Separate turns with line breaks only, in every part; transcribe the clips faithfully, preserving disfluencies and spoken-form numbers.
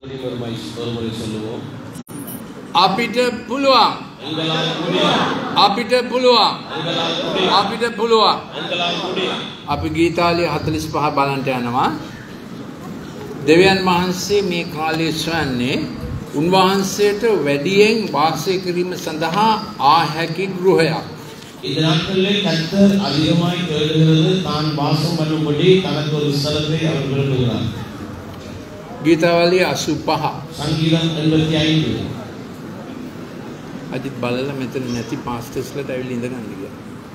අපිට පුළුවන් අපිට පුළුවන් අපිට පුළුවන් අපි ගීතාලිය හතළිස් පහ බලන්ට යනවා දෙවියන් වහන්සේ මේ කාලයේ සොයන්නේ උන්වහන්සේට වැඩියෙන් වාසය කිරීම සඳහා ආ හැකි ගෘහයක්.
இந்த நாட்களிலே கர்த்தர் அதிகமாய் தேடுகிறது தான் வாசம் பண்ணும்படி தனக்கு ஒரு ஸ்தலத்தை அவர் விரும்புகிறார்.
ගීතාවලිය අසූ පහ
சங்கீதம் எண்பத்தி ஐந்து
අජිත් බලලා මෙතන නැති පාස්ටර්ස්ලට ඇවිල්ලා ඉඳගන්න කියලා.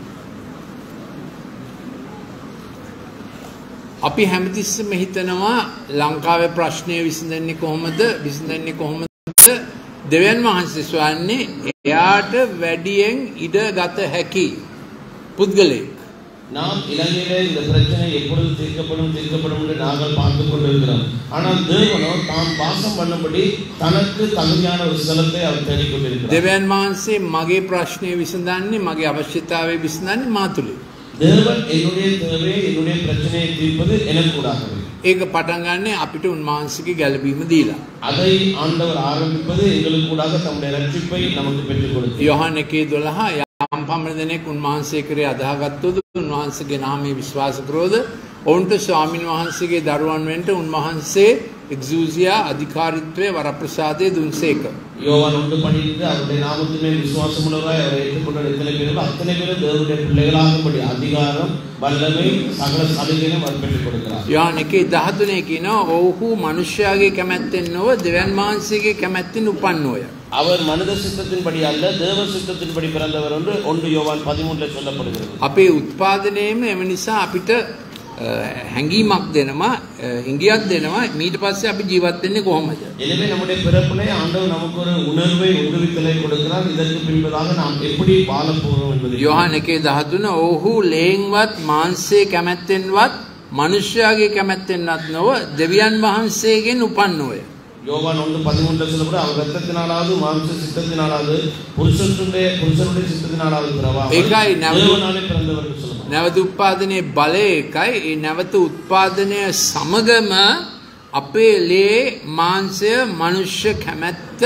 අපි හැමතිස්සෙම හිතනවා ලංකාවේ ප්‍රශ්නය විසඳන්නේ කොහොමද විසඳන්නේ කොහොමද දෙවියන් වහන්සේ සොයන්නේ එයාට වැඩියෙන් ඉඩ ගත හැකි පුද්ගලෙක්.
நாம் இலங்கையிலே இந்த பிரச்சனை எப்பொழுது தீர்க்கப்படும் தீர்க்கப்படும் என்று நாங்கள் பார்த்து கொண்டிருக்கிறோம். ஆனால் தேவனோ தாம் வாசம் பண்ணும்படி தனக்கு தகுதியான ஒரு ஸ்தலத்தை அவர் தேடிக் கொண்டிருக்கிறார்.
දෙවියන් වහන්සේ මගේ ප්‍රශ්නය විසඳන්නේ මගේ අවශ්‍යතාවය විසඳන්නේ මා තුලින්.
தேவன் என்னுடைய தேவையை என்னுடைய பிரச்சனையை தீர்ப்பது எனக்கூடாகவே.
ඒක පටන් ගන්න අපිට උන්වහන්සේගේ ගැළපීම දීලා.
அதை ஆண்டவர் ஆரம்பிப்பது எங்களுக்கு கூடாக தம்முடைய ரட்சிப்பை நமக்கு பெற்றுக் கொடுத்தார்.
යොහන් එකේ දොළහ යම් පමණ දෙනෙක් උන්වහන්සේ කරේ අදාහගත්තොත් උන්වහන්සේගේ නාමයේ විශ්වාස කරෝද ඔවුන්ට ස්වාමීන් වහන්සේගේ දරුවන් වෙන්න උන්වහන්සේ එක්සූසියා අධිකාරීත්වයේ වරප්‍රසාදයේ දුන්සේක.
யோவான் ஒன்று பன்னிரண்டு அவருடைய நாமத்தின் மேல் விசுவாசம் உள்ளவராய் அவரை ஏற்றுக்கொண்ட எத்தனை பேரும் அத்தனை பேரும் தேவனுடைய பிள்ளைகளாகும்படி அதிகாரம் வல்லமை சகல சலுகையும் அவர் பெற்றுக் கொடுக்கிறார்.
යොහන් එකේ දහතුනේ කියනවා ඔව්හු මනුෂ්‍යයාගේ කැමැත්තෙන් නොව දෙවියන් වහන්සේගේ කැමැත්තෙන් උපන්නෝය.
அவர் மனித சித்தத்தின்படி அல்ல தேவ சித்தத்தின்படி பிறந்தவர் என்று ஒன்று யோவான் பதிமூன்றில் சொல்லப்படுகிறது.
අපේ උත්පාදනයේම එම නිසා අපිට හැඟීමක් දෙනවා ඉංගියක් දෙනවා ඊට පස්සේ අපි ජීවත් වෙන්නේ කොහොමද?
எனவே நம்முடைய பிறப்பிலே ஆண்டவர் நமக்கு ஒரு உணர்வை உருவித்தலை கொடுக்கிறார். இதற்கு பின்பதாக நாம் எப்படி வாழ போகிறோம் என்பது.
යොහන් එකේ දහතුන ඔහු ලේන්වත් මාංශයේ කැමැත්තෙන්වත් මනුෂ්‍යයාගේ කැමැත්තෙන්වත් නොව දෙවියන් වහන්සේගෙන් උපන්නෝය.
யோவான் ஒன்று பதிமூன்றில் சொல்லப்படும் அவர் ரத்தத்தினாலாவது மாம்ச சித்தத்தினாலாவது புருஷனுடைய புருஷனுடைய சித்தத்தினாலாவது பிறவாமல் தேவனாலே பிறந்தவர் என்று சொல்லுவார்.
නැවත උත්පාදනයේ බලය එකයි. ඒ නැවත උත්පාදනය සමගම අපේ ලේ මාංශය මනුෂ්‍ය කැමැත්ත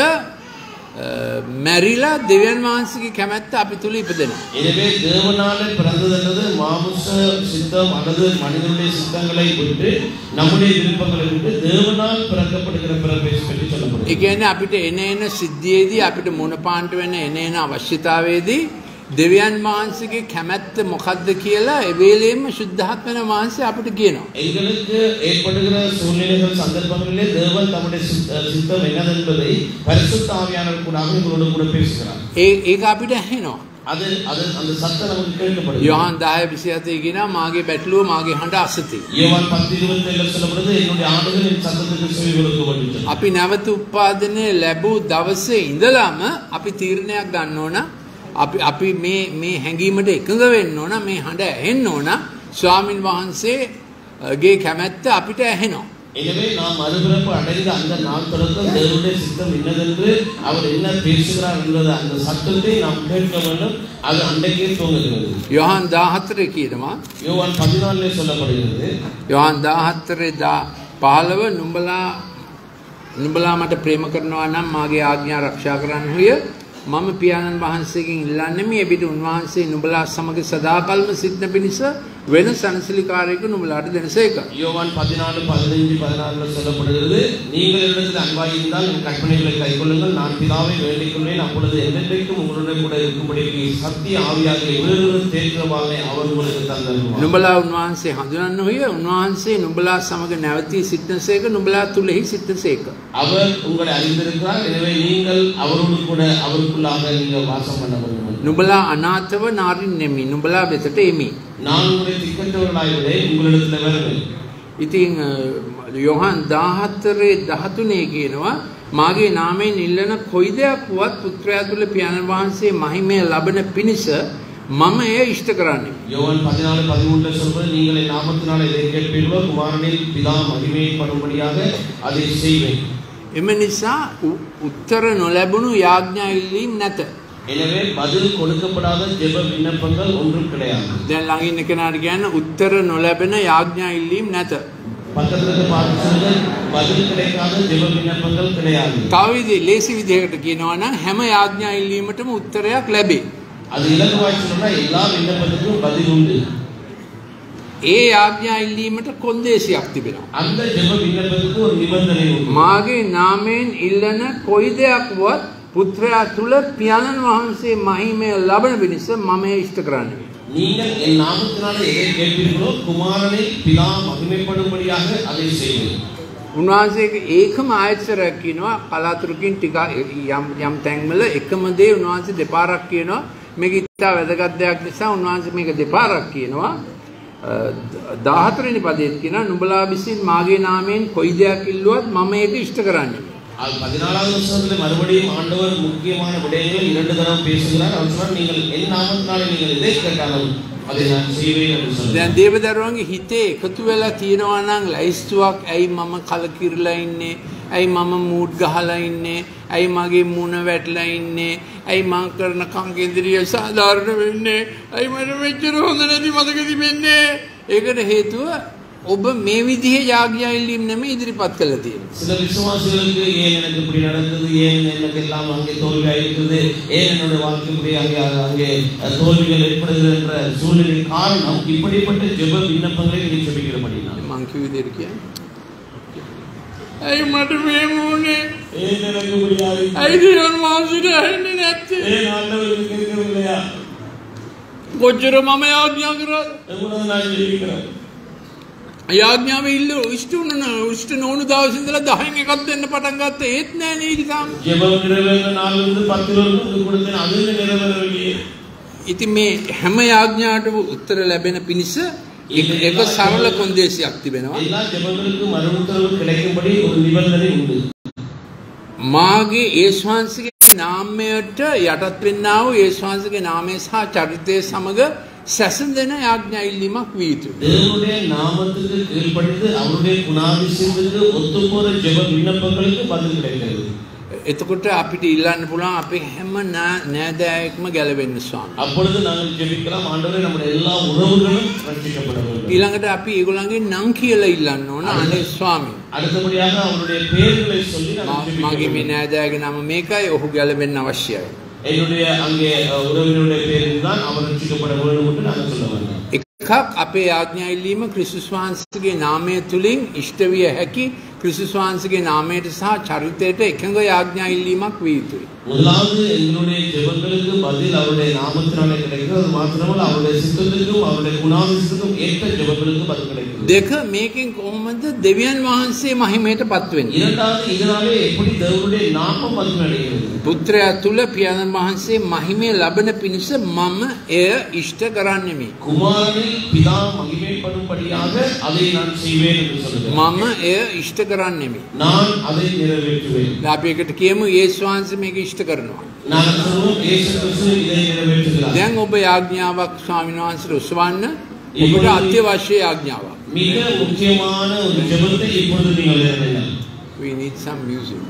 මැරිලා දෙවියන් වහන්සේගේ කැමැත්ත අපි තුල ඉපදෙනවා.
எனவே தேவனாலே பிறந்தது என்பது மாம்ச சித்தம் அல்லது மனிதனுடைய சித்தங்களை விட்டு நம்முடைய விருப்பங்களை விட்டு தேவனால் பிறக்கப்படுகிற பிறப்பை பற்றி சொல்லப்படுகிறது.
ඒ කියන්නේ අපිට එන එන සිද්ධියේදී අපිට මොන පාන්ට වෙන එන එන අවශ්‍යතාවයේදී දෙවියන් වහන්සේගේ කැමැත්ත මොකද්ද කියලා ඒ වෙලෙම සුද්ධාත්මන වහන්සේ අපිට කියනවා.
எங்களுக்கு ஏற்படுகிற சூழ்நிலைகள் சந்தர்ப்பங்களிலே தேவன் தம்முடைய சித்தம் என்னது என்பதை பரிசுத்த ஆவியானவர் கூட அவங்களோடு கூட பேசுகிறார்.
ඒ ඒක අපිට ඇහෙනවා.
அது அது அந்த சத்தம் நமக்கு கேட்கப்படுது.
யோவான் දහය විසිහතේ කියනවා මාගේ බැටළුව මාගේ හඬ අසති.
யோவான் பத்து இருபத்தேழு சொல்லப்படுது என்னுடைய ஆடுகள் என் சத்தத்துக்கு செவி கொடுக்கப்படுகின்றன.
අපි නැවත උත්පාදනය ලැබූ දවසේ ඉඳලාම අපි තීරණයක් ගන්න ඕන. අපි අපි මේ මේ හැඟීමට එකඟ වෙන්න ඕන. මේ හඬ ඇහෙන්න ඕන. ස්වාමින් වහන්සේගේ කැමැත්ත අපිට ඇහෙනවා.
எனவே நாம் மறுபிறப்பு அடைந்த அந்த நாள் தொடக்கம் தேவனுடைய சித்தம் என்னதென்று அவர் என்ன பேசுகிறார் என்பது அந்த சத்தத்தை நாம் கேட்க வேண்டும். அது அன்றைக்கே தோன்றுகிறது.
யோவான் දහහතර කියනවා.
யோவான் பதினாலில் சொல்லப்படுகிறது.
யோவான் දහහතර පහළව නුඹලා නුඹලා මට ප්‍රේම කරනවා නම් මාගේ ආඥා ආරක්ෂා කරන්න හොය. මම පියාණන් වහන්සේගෙන් ඉල්ලන්නේ මේ එවිට උන්වහන්සේ නුඹලා සමග සදාකල්ම සිටින පිණිස වෙන සනසලිකාරයෙකු නුඹලාට දෙනසේක.
யோவான் பதினாலு பதினைந்து பதினாறுல சொல்லப்படுகிறது நீங்கள் என்னிடத்தில் அன்பாய் இருந்தால் என் கற்பனைகளை கைக்கொள்ளுங்கள் நான் பிதாவை வேண்டிக் கொள்வேன் அப்பொழுது என்றென்றைக்கும் உங்களுடன் கூட இருக்கும்படிக்கு சத்திய ஆவியாகிய வேறொரு தேற்றவாளை அவர் உங்களுக்கு தந்தருள்வார்.
නුඹලා උන්වහන්සේ හඳුනන්න හොය. උන්වහන්සේ නුඹලා සමග නැවතී සිටිනසේක නුඹලා තුලෙහි සිටිනසේක.
அவர் உங்களை அறிந்திருக்கிறார். எனவே நீங்கள் அவரோடு கூட அவருக்குள்ளாக நீங்கள் வாசம் பண்ண வேண்டும்.
නුඹලා අනාථව නාරින් නෙමි. නුඹලා වෙතට එමි.
நான் உங்களை திக்கற்றவர்களாய் விட உங்களிடத்தில் வருவேன்.
ඉතින් යොහන් දහහතර දහතුනේ කියනවා මාගේ නාමයෙන් ඉල්ලන කොයි දෙයක් වුවත් පුත්‍රයා තුල පියාණන් වහන්සේ මහිමය ලබන පිණිස මම එය ඉෂ්ට කරන්නේ.
யோவான் பதினாலு பதிமூன்றில் சொல்வது நீங்கள் என் நாமத்தினால் இதை கேட்பீர்களோ குமாரனில் பிதா மகிமைப்படும்படியாக அதை செய்வேன்.
එම නිසා උත්තර නොලැබුණු යාඥා ඉල්ලීම් නැත.
எனவே பதில் கொடுக்கப்படாத ஜெப விண்ணப்பங்கள் ஒன்றும் கிடையாது.
දැන් ළඟින් කෙනාට කියන්න උත්තර නොලැබෙන යාඥා ඉල්ලීම් නැත.
பக்கத்துல இருக்க பார்த்து சொல்லுங்க, பதில் கிடைக்காத ஜெப விண்ணப்பங்கள் கிடையாது.
තව විදිහේ ලේසි විදිහකට කියනවා නම් හැම යාඥා ඉල්ලීමටම උත්තරයක් ලැබේ.
அது இலகுவாய் சொன்னா எல்லா விண்ணப்பத்துக்கும் பதில் உண்டு.
ඒ යාඥා ඉල්ලීමට කොන්දේසියක් තිබෙනවා.
அந்த ஜெப விண்ணப்பத்துக்கு ஒரு நிபந்தனை உண்டு.
මාගේ නාමයෙන් ඉල්ලන කොයි දෙයක් වුවත් පුත්‍රයා තුල පියාණන් වහන්සේ මහිමය ලබන පිණිස මම ඉෂ්ට කරන්නේ.
நீங்கள் என் நாமத்தினால எதை கேட்பீர்களோ குமாரனை பிதா மகிமைப்படும்படியாக அதை செய்வேன்.
උන්වහන්සේගේ ඒකම ආයතනයක් කියනවා කලාතුරකින් ටික යම් යම් තැන්වල එකම දේ උන්වහන්සේ දෙපාරක් කියනවා. මේක ඉතා වැදගත් දෙයක් නිසා උන්වහන්සේ මේක දෙපාරක් කියනවා. දහහතර වෙනි පදයේ කියනවා නුඹලා විසින් මාගේ නාමයෙන් කොයි දෙයක් ඉල්ලුවත් මම ඒක ඉෂ්ට කරන්නේ.
பதினாலாவது வசனத்துல மறுபடியும் ஆண்டவர் முக்கியமான விடயங்களை இரண்டு தரம் பேசுகிறார். அவர் சொன்னார், நீங்கள் என் நாமத்தினாலே நீங்கள் எதை கேட்டாலும் அதை நான் செய்வேன் என்று சொன்னார்.
දැන් දේවදරුවන්ගේ හිතේ එකතු වෙලා තියෙනවා නම් ලයිස්තුවක් ඇයි මම කලකිරලා ඉන්නේ? ඇයි මම මූඩ් ගහලා ඉන්නේ? ඇයි මගේ මුණ වැටලා ඉන්නේ? ඇයි මං කරන කංකේන්ද්‍රිය සාධාරණ වෙන්නේ? ඇයි මට මෙච්චර හොඳ නැති මතක තිබෙන්නේ? ඒකට හේතුව ඔබ මේ විදිහේ යාඥා ඉල්ලීම් නෙමෙයි ඉදිරිපත් කළා තියෙන්නේ.
சில விசுவாசிகளுக்கு ஏன் எனக்கு இப்படி நடந்தது, ஏன் எனக்கு எல்லாம் அங்கே தோல்வியாக இருக்குது, ஏன் என்னோட வாழ்க்கை இப்படி அங்கே அங்கே தோல்விகள் ஏற்படுகிறது என்ற சூழ்நிலை காரணம் இப்படிப்பட்ட ஜெப விண்ணப்பங்களை நீங்கள் ஜெபிக்கிறபடினால்.
මං කිව්ව විදිහට කියන්නේ. ඇයි මට මේ මොනේ?
ஏன் எனக்கு இப்படி ஆயிடுச்சு?
ඇයි දේවල් මාසිට ඇහෙන්නේ නැත්තේ?
ஏன் ஆண்டவருக்கு கேட்கவில்லையா?
කොච්චර මම යාඥා කරාද?
எவ்வளவு நான் ஜெபிக்கிறேன்.
යාඥාව ඉල්ල ඉෂ්ට වුණා ඉෂ්ට නොවුණු දවස් ඉඳලා දහෙන් එකක් දෙන්න පටන් ගත්තා. ඒත් නෑ නේ ඊටාම.
ஜெபம் நிறைவேறின நாள்ல இருந்து பத்து வரைக்கும் கொடுத்தேன், அதுவும் நிறைவேறவில்லையே.
ඉතින් මේ හැම යාඥාවටම උත්තර ලැබෙන පිණිස එක සරල කොන්දේසියක් තිබෙනවා.
எல்லா ஜெபங்களுக்கும் மறு உத்தரவு கிடைக்கும்படி ஒரு நிபந்தனை உண்டு.
මාගේ යේසුස්වහන්සේගේ නාමයට යටත් වෙන්නා වූ යේසුස්වහන්සේගේ නාමය සහ චරිතය සමග සැසඳෙන යාඥා ඉල්ලීමක් විය යුතුයි.
தேவனுடைய நாமத்துக்கு கீழ்ப்படிந்து அவருடைய குணாதிசயத்துக்கு ஒத்துப்போற ஜெப விண்ணப்பங்களுக்கு பதில் கிடைக்கிறது.
එතකොට අපිට ඉල්ලන්න පුළුවන් අපේ හැම නෑදෑයෙක්ම ගැලවෙන්න ස්වාමී.
அப்பொழுது நாங்கள் ஜெபிக்கலாம், ஆண்டவரே நம்முடைய எல்லா உறவுகளும் ரட்சிக்கப்பட வேண்டும்.
ඊළඟට අපි ඒගොල්ලන්ගේ නම් කියලා ඉල්ලන්න ඕන. අනේ ස්වාමී.
அடுத்தபடியாக அவருடைய பெயர்களை சொல்லி நாங்கள்
මගේ මේ
ஜெபிக்கலாம்.
නෑදෑගේ නම මේකයි ඔහු ගැලවෙන්න අවශ්‍යයි.
என்னுடைய அங்கே உறவினருடைய பேரில் தான் அவர் ரட்சிக்கப்பட வேண்டும் என்று நாங்கள் சொல்ல வந்தோம்.
එකක් අපේ යාඥා ඉල්ලීම ක්‍රිස්තුස් වහන්සේගේ නාමය තුලින් ඉෂ්ට විය හැකි ක්‍රිස්තුස් වහන්සේගේ නාමයට සහ චරිතයට එකඟ යාඥා ඉල්ලීමක් විය යුතුයි.
முதலாவது எங்களுடைய ஜெபங்களுக்கு பதில் அவருடைய நாமத்தினாலே கிடைக்கிறது. அது மாத்திரமல்ல அவருடைய சித்தத்துக்கும் அவருடைய குணாதிசயத்துக்கும் ஏற்ற ஜெபங்களுக்கு பதில் கிடைக்கிறது.
දෙක මේකෙන් කොහොමද දෙවියන් වහන්සේ මහිමයටපත් වෙන්නේ?
இரண்டாவது இதனாலே எப்படி தேவனுடைய நாமம் மகிமையடைகிறது?
පුත්‍රයා තුල පියාණන් වහන්සේ මහිමය ලබන පිණිස මම එය ඉෂ්ට කරන්නෙමි.
குமாரனில் பிதா மகிமைப்படும்படியாக அதை நான் செய்வேன் என்று சொல்லுகிறார்.
මම එය ඉෂ්ට කරන්නෙමි.
நான் அதை நிறைவேற்றுவேன்.
අපි එකට කියමු යේසුස් වහන්සේ මේක ඉෂ්ට කරනවා.
நான் சொல்லுவோம், இயேசு கிறிஸ்து இதை நிறைவேற்றுகிறார்.
දැන් ඔබ යාඥාවක් ස්වාමීන් වහන්සේට උසවන්න ඔබට අත්‍යවශ්‍ය යාඥාවක්.
மிக முக்கியமான ஒரு ஜெபத்தை இப்பொழுது நீங்கள் நிறைவேற்றுங்கள்.
We need some music.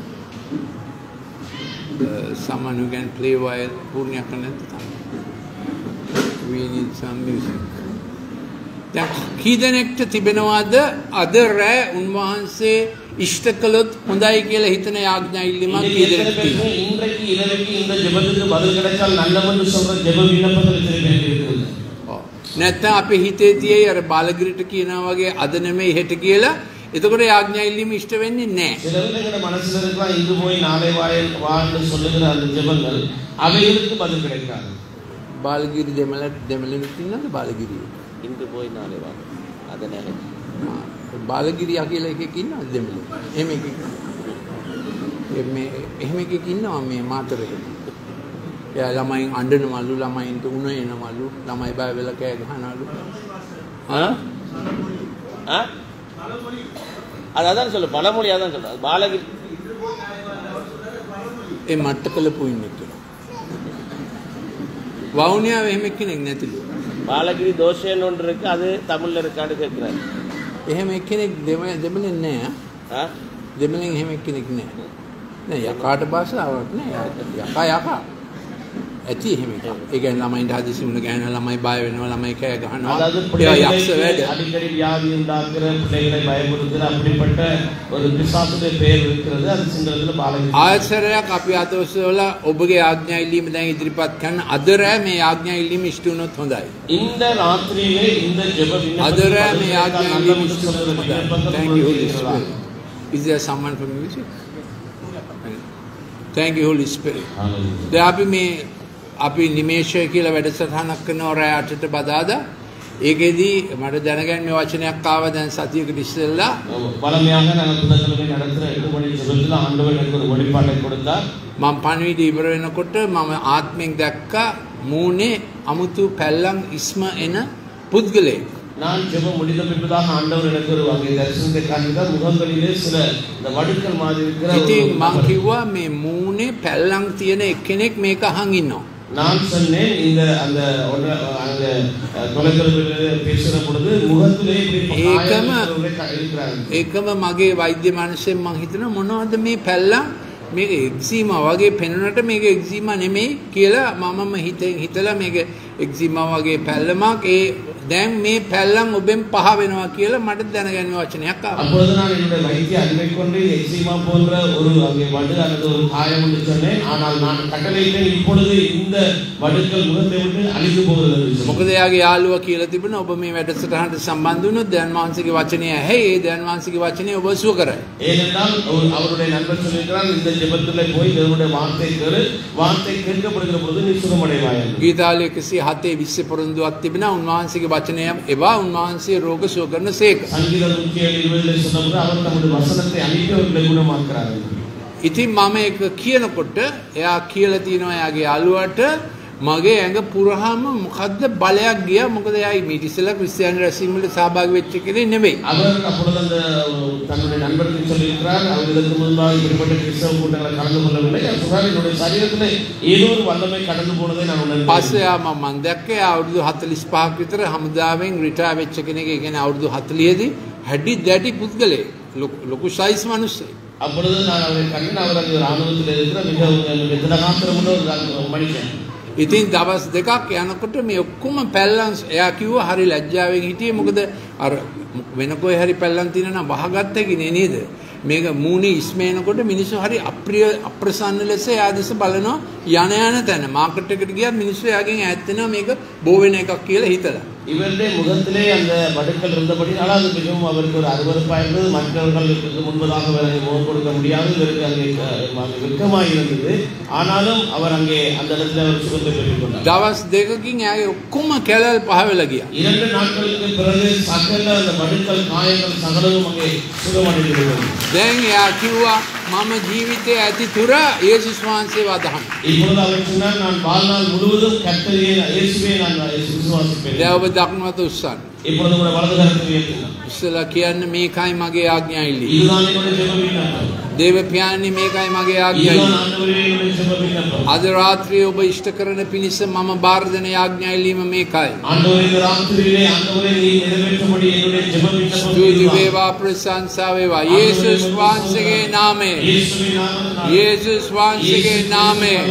Uh, someone who can play while Purnya Kanata. We need some music. දැන් කී දෙනෙක්ට තිබෙනවද අද රෑ උන්වහන්සේ ඉෂ්ට කළොත් හොඳයි කියලා හිතන යාඥා ඉල්ලීමක් කී දෙනෙක්ට තියෙනවා?
இன்றைக்கு இரவுக்கு இந்த ஜெபத்துக்கு பதில் கிடைத்தால் நல்லம் என்று சொல்ற ஜெப விண்ணப்பங்கள் நிறைவேறியிருக்கிறது.
ඔව්. නැත්නම් අපේ හිතේ තියෙයි අර බාලගිරිට කියනවා වගේ අද නෙමෙයි හෙට කියලා. එතකොට යාඥා ඉල්ලීම ඉෂ්ට වෙන්නේ නැහැ.
சில வேளைகள மனசுல இருக்கலாம் இன்று போய் நாளை வாயில் வாழ்ந்து சொல்லுகிற அந்த ஜெபங்கள் அவைகளுக்கு பதில் கிடைக்காது.
බාලගිරි දෙමළ දෙමළෙනුත් ඉන්නවද බාලගිරිය?
இன்று போய் நாளை வா அத නැහැ.
බාලගිරියා කියලා එකෙක් ඉන්නවද දෙමළෙ? එහෙම එකෙක්. මේ එහෙම එකෙක් ඉන්නවා මේ මාතරේ. එයා ළමයින් අඬනවලු, ළමයින්ට උණ එනවලු, ළමයි බය වෙලා කෑ ගහනවලු. ආ?
ஆ? அது அதான் சொல்லு, பழமொழி அதான் சொல்லு. பாலகிரி
ඒ මට්ටකල පුයින් එක. වවුනියාව එහෙම කෙනෙක් නැතිලු.
பாலகிரி தோஷன்னு ஒன்று இருக்கு, அது தமிழ்ல இருக்கான்னு கேட்கிறாரு.
එහෙම එක්කෙනෙක් දෙමළෙන් නැහැ.
ஆ?
දෙමළෙන් එහෙම එක්කෙනෙක් නැහැ. නෑ යකාට භාෂාවක් නෑ. යකා යකා. ඇති එහෙම එකක්. ඒ කියන්නේ ළමයින්ට හදිසි වුණ ගෑන ළමයි බය වෙනවා ළමයි කෑ ගහනවා.
அதாவது
ඒවා යක්ෂ වැඩ.
அடிக்கடி வியாதி உண்டாக்குற பிள்ளைகளை பயமுறுத்துற அப்படிப்பட்ட ஒரு பிசாசுடைய பெயர் இருக்கிறது. அது சிங்களத்துல பாலகி
ආයතනයක් අපි අතොස්සවල ඔබගේ ආඥා ඉල්ලීම දැන් ඉදිරිපත් කරන අද රෑ මේ ආඥා ඉල්ලීම ඉෂ්ට වුණොත් හොඳයි.
இந்த ராத்திரியிலே இந்த ஜெப விண்ணப்பத்தை
අද රෑ මේ ආඥා ඉල්ලීම ඉෂ්ට වුණොත් හොඳයි. Thank you Holy Spirit. Is there someone from music? Thank you Holy Spirit. දැන් අපි මේ අපි නිමේෂය කියලා වැඩසටහනක් කරනවා රෑ අටට බදාදා. ඒකෙදි මට දැනගන්න මේ වචනයක් ආවා දැන් සතියකට ඉස්සෙල්ලා.
பலமையாக நாங்கள் புதன்கிழமை நடத்துகிற எட்டு மணி ஜெபத்தில் ஆண்டவர் எனக்கு ஒரு வெளிப்பாட்டை கொடுத்தார்.
මම පණිවිඩය ඉවර වෙනකොට මම ආත්මෙන් දැක්කා මූණේ අමුතු පැල්ලම් ඉස්ම එන පුද්ගලයෙක්.
நான் ஜெபம் முடிந்த பின்பதாக ஆண்டவர் எனக்கு ஒரு வகை தரிசனத்தை காண்பித்தார். முகங்களிலே சில இந்த வடுக்கள் மாதிரி இருக்கிற
ඉතින් මම කිව්වා මේ මූණේ පැල්ලම් තියෙන එක්කෙනෙක් මේක අහන් ඉන්නවා.
நான் சொன்னேன் இந்த அந்த அந்த தொலைத்தொடர்பில் பேசுகிற பொழுது முகத்திலே இருக்கிறார்கள்.
ඒකම මගේ වෛද්‍ය මනසෙන් මම හිතන මොනවද මේ පැල්ලම් මේක එක්සීමා වගේ පෙනුනට මේක එක්සීමා නෙමෙයි කියලා මමම හිතෙන් හිතලා මේක එක්සීමා වගේ පැල්ලමක් ඒ දැන් මේ පැල්ලම් ඔබෙන් පහ වෙනවා කියලා මට දැනගන්න වචනයක් ආවා.
அப்பொழுது நான் என்னுடைய வைத்திய அறிவை கொண்டு எக்ஸிமா போன்ற ஒரு அங்கே வடு அல்லது ஒரு காயம் என்று சொன்னேன். ஆனால் நான் கட்டளையிட்டேன் இப்பொழுது இந்த வடுக்கள் முகத்தை விட்டு அழிந்து போகிறது.
මොකද එයාගේ යාළුවා කියලා තිබුණා ඔබ මේ වැඩසටහනට සම්බන්ධ වුණොත් දැන් මානසික වචනය ඇහි ඒ දැන් මානසික වචනය ඔබ සුව කරයි.
ஏனென்றால் அவருடைய நண்பர் சொல்லியிருக்கிறார் இந்த ஜெபத்திலே போய் தேவனுடைய வார்த்தை கேளு வார்த்தை கேட்கப்படுகிற பொழுது நீ சுகமடைவாய்.
ගීතාලේ එකසිය හතේ විස්ස පොරොන්දුවක් තිබෙනවා උන්වහන්සේගේ වචනය එවා උන්වහන්සේ රෝග සුව කරන සේක.
சங்கீதம் நூற்றி ஏழு இருபதிலே சொன்னபோது அவர் தம்முடைய வசனத்தை அனுப்பி அவர்களை குணமாக்குறார்.
ඉතින් මම ඒක කියනකොට එයා කියලා තියෙනවා එයාගේ යාළුවාට මගේ ඇඟ පුරාම මොකද්ද බලයක් ගියා මොකද එයා ඊට ඉස්සෙල්ලා ක්‍රිස්තියානි රැස්වීම වල සහභාගී වෙච්ච කෙනෙක් නෙවෙයි.
அவர் அப்பொழுது அந்த தன்னுடைய நண்பருக்கு சொல்லியிருக்கிறார் அவர் இதற்கு முன்பாக இப்படிப்பட்ட கிறிஸ்தவ கூட்டங்களை கலந்து கொள்ளவில்லை. அவர் என்னுடைய சரீரத்தில் ஏதோ ஒரு வல்லமை கடந்து போனதை நான் உணர்ந்தேன்.
පස්සේ ආ මම මන් දැක්කේ අවුරුදු හතළිස් පහක් විතර හමුදාවෙන් රිටයර් වෙච්ච කෙනෙක්. ඒ කියන්නේ අවුරුදු හතළිහ දී හැඩි දැඩි පුද්ගලයෙක් ලොකු සයිස් මිනිස්සෙක්.
அப்பொழுது நான் அவரை கண்டேன். அவர் அந்த ராணுவத்தில் இருக்கிற மிக திடகாத்திரமுள்ள ஒரு மனுஷன்.
ඉතින් දවස් දෙකක් යනකොට මේ ඔක්කොම පැල්ලම් එයා කිව්වා හරි ලැජ්ජාවෙන් හිටියේ මොකද අර වෙන කොයි හරි පැල්ලම් තියෙනවා නම් වහගත්ත කිනේ නේද මේක මූණේ ඉස්මේනකොට මිනිස්සු හරි අප්‍රිය අප්‍රසන්න ලෙස එයා දෙස බලනවා යන යන තැන මාකට් එකට ගියත් மினிஸ்ட்ரி யாගෙන් ඈත් වෙනවා මේක බෝ වෙන එකක් කියලා හිතලා.
இவருடைய முகத்திலே அந்த வடுக்கள் இருந்தபடினால அது மிகவும் அவருக்கு ஒரு அருவருப்பாக இருந்தது. மற்றவர்களுக்கு முன்பதாக அவரை முகம் கொடுக்க முடியாது. இவருக்கு அங்கே வெட்கமாக இருந்தது. ஆனாலும் அவர் அங்கே அந்த இடத்துல அவர் சுகத்தை பெற்றுக் கொண்டார்.
දවස් දෙකකින් එයාගේ ඔක්කොම කැලල් පහ වෙලා ගියා.
இரண்டு நாட்களுக்கு பிறகு சகல அந்த வடுக்கள் காயங்கள் சகலவும் அங்கே சுகமடைந்தது.
දැන් එයා කිව්වා මම ජීවිතයේ ඇති තුර යේසුස් වහන්සේව අදහන.
இப்பொழுது அவர் சொன்னார் நான் வாழ்நாள் முழுவதும் கர்த்தரை இயேசுவை நான் விசுவாசிப்பேன்.
දැන් ඔබ දක්නවත උස්සන්න.
இப்பொழுது உங்களுடைய வலது கரத்தை உயர்த்துங்கள்.
ඉස්සලා කියන්නේ මේකයි මගේ ආඥා ඉල්ලීම.
இதுதான் என்னுடைய ஜெப விண்ணப்பம்.
දේව පියාණනි මේකයි මගේ ආඥා
இதுதான்
ඉල්ලීම.
ஆண்டவரே என்னுடைய ஜெப விண்ணப்பம்.
අද රාත්‍රියේ ඔබ ඉෂ්ට කරන පිණිස මම බාර දෙන ආඥා ඉල්ලීම මේකයි.
ஆண்டவரே இந்த ராத்திரியிலே ஆண்டவரே நீ நிறைவேற்றும்படி என்னுடைய ஜெப விண்ணப்பம்
ස්තුති
இதுதான்.
වේවා ප්‍රශංසා වේවා යේසුස් වහන්සේගේ නාමයෙන්.
இயேசுவின் நாமத்தில்
යේසුස් වහන්සේගේ නාමයෙන්.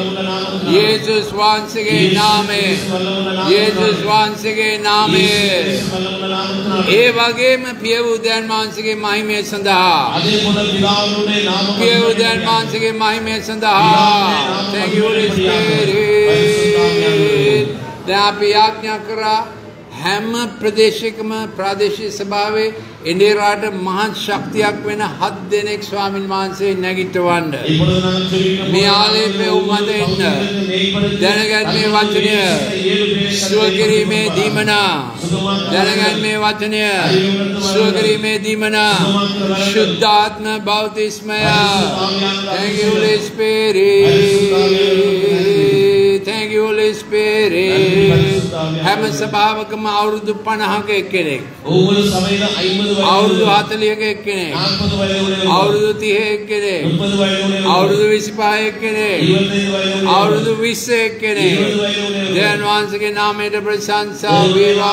යේසුස් වහන්සේගේ නාමයෙන්. යේසුස් වහන්සේගේ නාමයෙන්. ඒ වගේම පියවුදයන් වහන්සේගේ මහිමය සඳහා
அதே போல பிதாவுடைய நாமம்
පියවුදයන් වහන්සේගේ මහිමය සඳහා thank you Holy Spirit. දැන් අපි ආඥා කරා හැම ප්‍රදේශයකම ප්‍රාදේශීය සභාවේ එඬේරාට මහත් ශක්තියක් වෙන හත් දෙනෙක් ස්වාමින් වහන්සේ නැගිටවන්න.
இப்பொழுது நாங்கள் சொல்லிக்கிறோம்
මේ ආලේපේ උමත එන්න. දැනගන්න මේ වචනය සුව කිරීමේ දීමනා. දැනගන්න මේ වචනය සුව කිරීමේ දීමනා. ශුද්ධාත්ම බෞතිස්මය. Thank you Holy Spirit. Thank you Holy Spirit. හැම සභාවකම අවුරුදු පනහක එක්කෙනෙක්.
ஒவ்வொரு சபையில ஐம்பது
අවුරුදු හතළිහක එක්කෙනෙක්.
நாற்பது வயதுடைய
අවුරුදු තිහ එක්කෙනෙක්.
முப்பது வயதுடைய
අවුරුදු විසිපහ එක්කෙනෙක්.
இருபத்தைந்து வயதுடைய
අවුරුදු විස්ස එක්කෙනෙක්.
இருபது வயதுடைய
දෙවියන් වහන්සේගේ නාමයට ප්‍රශංසා වේවා.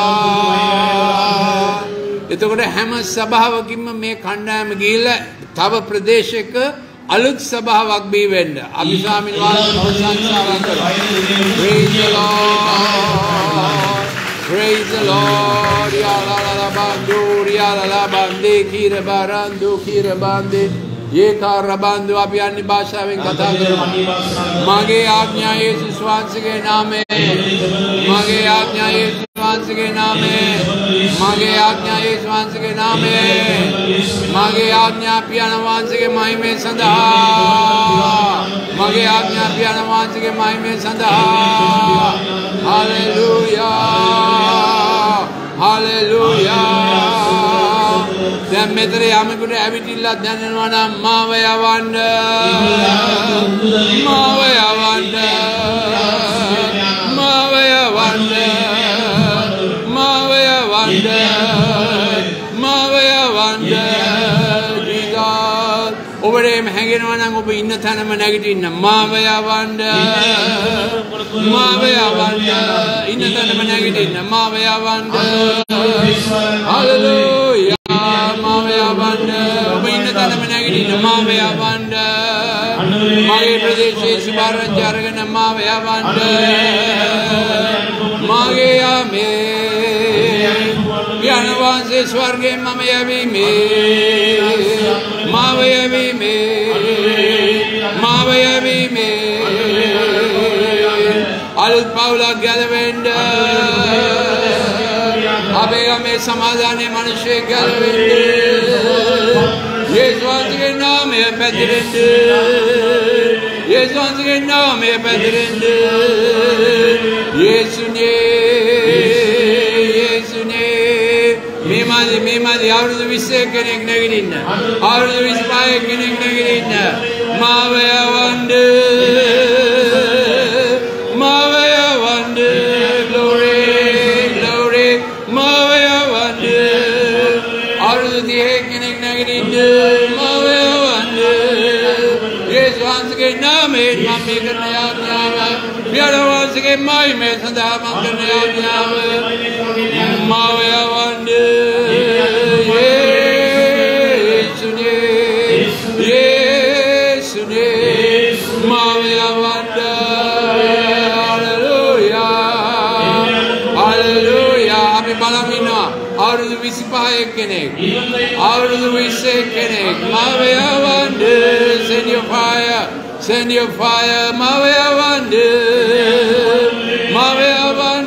එතකොට හැම සභාවකින්ම මේ කණ්ඩායම ගිහිල්ලා තව ප්‍රදේශයක අලුත් සභාවක් බී වෙන්න අපි ස්වාමීන් වහන්සේ ප්‍රශංසා කරනවා. Praise the Lord. Praise the Lord. Ya la la la bandu ya la la bande kira barandu kira bande ye kara bandu අපි අන්‍ය භාෂාවෙන් කතා කරනවා. මගේ ආඥා යේසුස් වහන්සේගේ නාමයෙන් මගේ ආඥා යේසුස් වහන්සේගේ නාමයෙන් මගේ ආඥා යේසුස් වහන්සේගේ නාමයෙන් මගේ ආඥා පියාණන් වහන්සේගේ මහිමය සඳහා මගේ ආඥා පියාණන් වහන්සේගේ මහිමය සඳහා හalleluya hallelujah දැන් මෙතන යමෙකුට ඇවිටිලා දැනෙනවා නම් මාව යවන්න මාව යවන්න මාව යවන්න මාව යවන්න මාව යවන්න ජීසස් ඔබේම හැංගෙනවා නම් ඔබ ඉන්න තැනම නැගිටින්න මාව යවන්න මාව යවන්න ඉන්න තැනම නැගිටින්න මාව යවන්න hallelujah මාව යවන්න ඔබ ඉන්න තැනම නැගිටින්න මාව යවන්න මගේ ප්‍රදේශයේ සුභාරංචි අරගෙන මාව යවන්න මගේ යමේ පියාණන් වහන්සේ ස්වර්ගයෙන් මම යැවීමේ මාව යැවීමේ මාව යැවීමේ අලුත් පවුලක් ගැලවෙන්න අපේ ගමේ සමාදානයේ මිනිස්සෙක් ගැලවෙන්න යේසුස් වහන්සේගේ නාමය පැතිරෙන්න යේසුස් වහන්සේගේ නාමය පැතිරෙන්න යේසුනේ යේසුනේ මේ මාදි මේ මාදි අවුරුදු විස්ස කෙනෙක් නැගිටින්න අවුරුදු විස්ස පහ කෙනෙක් නැගිටින්න මාව යවන්න මාව යවන්න glory glory මාව යවන්න අවුරුදු තිහ කෙනෙක් නැගිටින්න මාව යවන්න යේසුස් වහන්සේගේ නාමයෙන් මම මේ කරන යාඥාව පියාණන් වහන්සේගේ මහිමය සඳහා මම කරන යාඥාව මාව යවන්න යේසුනේ යේසුනේ මාව යවන්න අපි බලමු ඉන්නවා අවුරුදු විස්ස පහ කෙනෙක් අවුරුදු විස්ස කෙනෙක් මාව යවන්න send your fire send your fire මාව යවන්න මාව යවන්න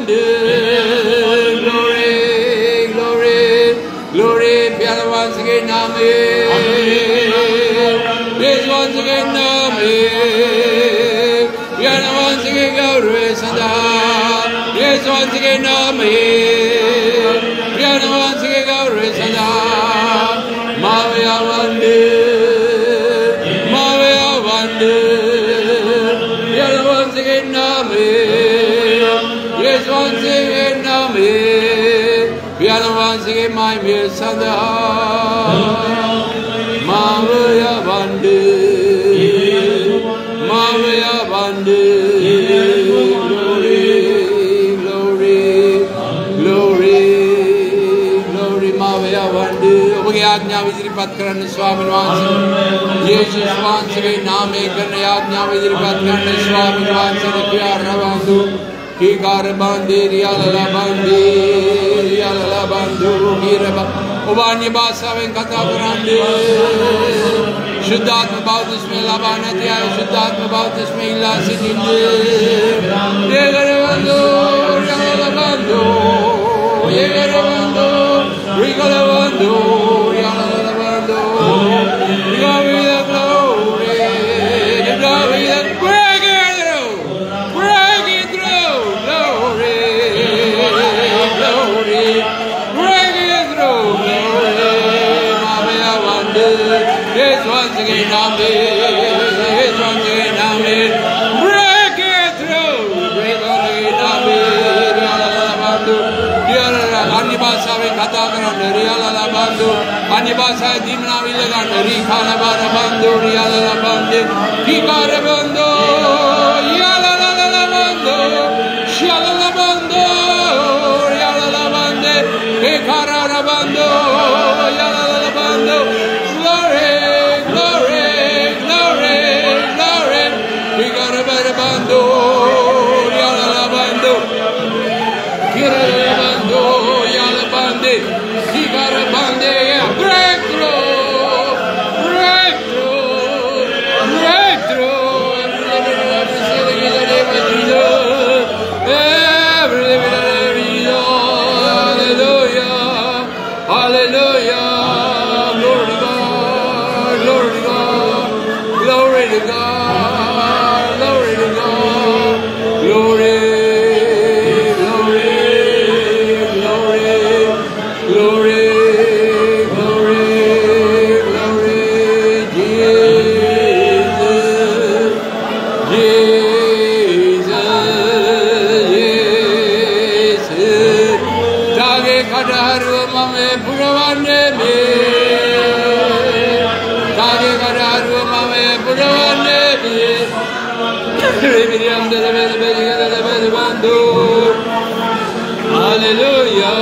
glory glory glory පියාණන් වහන්සේගේ නාමයෙන් යේසුස් වහන්සේගේ නාමයෙන් පියාණන් වහන්සේගේ ගෞරවය සඳහා යේසුස් වහන්සේගේ නාමයෙන් පියාණන් වහන්සේගේ ගෞරවය සඳහා මාව යවන්න මාව යවන්න පියාණන් වහන්සේගේ නාමයෙන් යේසුස් වහන්සේගේ නාමයෙන් පියාණන් වහන්සේගේ මහිමය සඳහා මාව යවන්න මාව යවන්න ඔබගේ ආඥාව ඉදිරිපත් කරන්න ස්වාමීන් වහන්සේ යේසුස් වහන්සේගේ නාමයෙන් කරන ආඥාව ඉදිරිපත් කරන්න ස්වාමීන් වහන්සේ කියා රවඳු කීකාර බන්දේ රියලලා බන්දේ රියලලා බන්දු කිරබ ඔබ අන්‍ය භාෂාවෙන් කතා කරන්නේ शुद्धात्म बावतिस्मे लबा නැති අය शुद्धात्म बावतिस्मे ඉල්ලා සිටින්නේ දේගරවන්දෝ යලලවන්දෝ ඒගරවන්දෝ රිගලවන්දෝ යලලවන්දෝ ගාවිද glory ගාවිද break it through break it through glory glory break it through glory maya wande yes once again amen yes once again amen break it through break it amen yalalabandu yalala अन्य भाषाවෙන් කතා කරන්න රියලලබන්දු अन्य भाषाවේ දීමනා විල ගන්න රිඛාලබරබන්දු රියලලබන්දු කිකාරබන්දු යලලලබන්දු ශියලලබන්දු රියලලබන්දු ඒකාරබන්දු යලලලබන්දු glory glory glory to God, glory to God, glory, glory, glory, glory, glory, glory, Jesus, Jesus, Jesus. Tage kadaru mame puravane me. Tage kadaru mame puravane me. Reviriam de la bella bella de la bella bando. Hallelujah.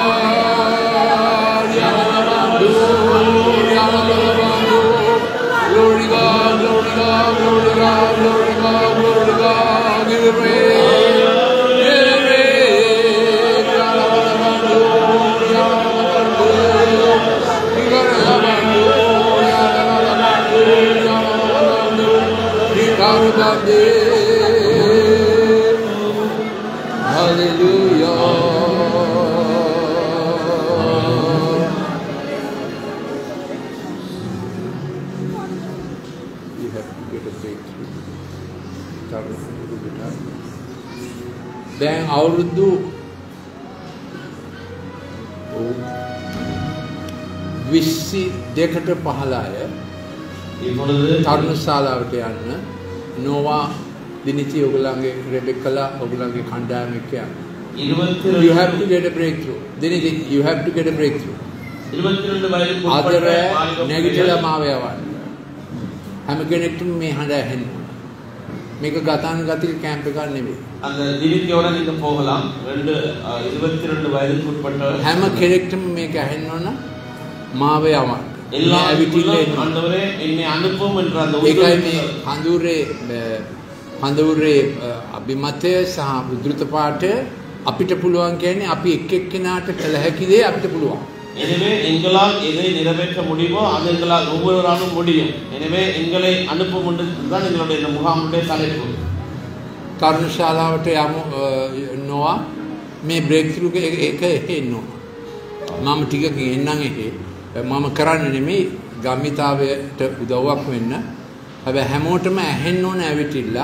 Yalabando, yalabando. Glory God, glory God, glory God, glory God, glory God. Give it praise. Hallelujah. You have to get a breakthrough. Then අවුරුදු විසි දෙකට පහළ අය තරුණ ශාලාවට යන්න නෝවා දිනිති ඔයගොල්ලන්ගේ රෙබෙකලා ඔයගොල්ලන්ගේ කණ්ඩායම එක්ක යන්න. You have to get a breakthrough. Dinithi you have to get a breakthrough. ආදර නැගිටලා මාව යවන්න. හැම කෙනෙක්ටම මේ හඬ ඇහෙන්න. මේක ගතානුගතික කැම්ප් එකක් නෙවෙයි.
அந்த දිනිතිயோட நீங்க போகலாம். ரெண்டு இருபத்தி இரண்டு வயதுக்கு உட்பட்ட
හැම කෙනෙක්ටම මේක ඇහෙන්න ඕන මාව යවන්න.
எல்லா ඇවිතිල්ලේ ආண்டවරේ එන්නේ අනුපම என்ற அந்த
ඒකයි මේ හඳුරේ හඳුරේ අභිමතය සහ උද්ෘත පාඨය අපිට පුළුවන් කියන්නේ අපි එක් එක්කෙනාට කළ හැකි දේ අපිට පුළුවන්.
எனவே எங்களால் எதை நிறைவேற்ற முடியுமோ அது எங்களால் ஒவ்வொருவராலும் முடியும். எனவே எங்களை அனுப்பும் தான் எங்களுடைய இந்த முகாமுடைய தலைப்பு.
තරුණ ශාලාවට යමු නොවා මේ බ්‍රේක් ත්‍රූ එක එන්න ඕන. මම ටිකකින් එන්නම් එකේ මම කරන්නේ නෙමෙයි ගම්මිතාවයට උදව්වක් වෙන්න. හැබැයි හැමෝටම ඇහෙන්න ඕන ඇවිටිලා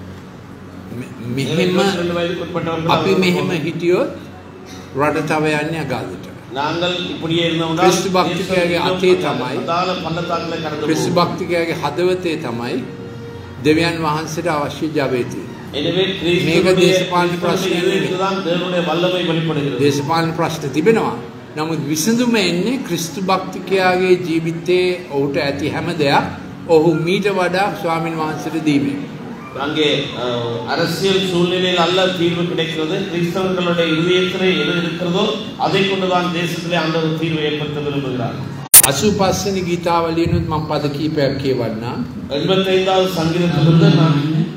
මෙහෙම අපි මෙහෙම හිටියොත් රට තව යන්නේ අගාධට.
நாங்கள் இப்படியே இருந்தோம்னா
ක්‍රිස්තු භක්තිකයාගේ අතේ තමයි
දාල පන්නතාක්ල කරදු.
ක්‍රිස්තු භක්තිකයාගේ හදවතේ තමයි දෙවියන් වහන්සේට අවශ්‍ය ජවය තියෙන්නේ.
எனவே
මේක දේශපාලන ප්‍රශ්නයක් නෙවෙයි.
தேவனுடைய வல்லமை வெளிப்படுகிறது.
දේශපාලන ප්‍රශ්න තිබෙනවා. නමුත් විසඳුම එන්නේ ක්‍රිස්තු භක්තිකයාගේ ජීවිතයේ ඔහුට ඇති හැම දෙයක් ඔහු මීට වඩා ස්වාමින් වහන්සේට දීමේ.
அங்கே அரசியல் சூழ்நிலையில் அல்ல தீர்வு கிடைக்கிறது. கிறிஸ்தவர்களுடைய இதயத்திலே எது இருக்கிறதோ அதை கொண்டுதான் தேசத்திலே ஆண்டவர் தீர்வை ஏற்படுத்த விரும்புகிறார்.
අසූපස් වෙනි ගීතාවලියනුත් මම පද කීපයක් කියවන්නම්.
එண்பத்தைந்தாவது சங்கீதத்திலிருந்து நான்